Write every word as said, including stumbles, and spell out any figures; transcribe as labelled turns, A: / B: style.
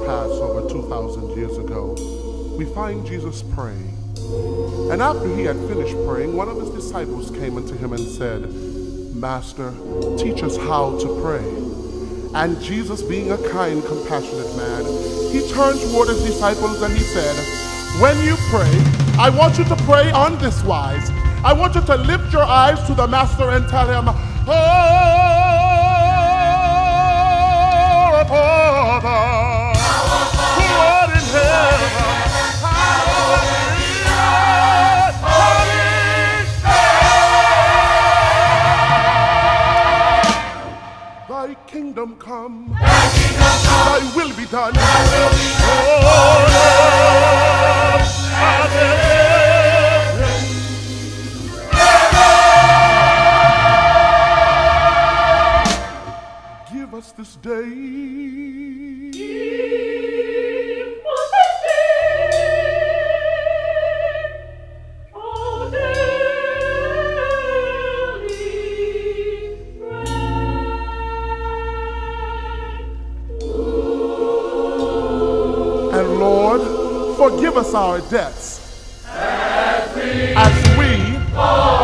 A: past over two thousand years ago, we find Jesus praying. And after he had finished praying, one of his disciples came unto him and said, Master, teach us how to pray. And Jesus, being a kind, compassionate man, he turned toward his disciples and he said, when you pray, I want you to pray on this wise. I want you to lift your eyes to the Master and tell him, oh, Father, who art in heaven, hallowed be thy name. Thy kingdom come, thy kingdom come, thy will be done, thy will be done. Oh, Lord, as it is. Give us this day.
B: Give us this day our daily bread.
A: And Lord, forgive us our debts
B: as we,
A: as we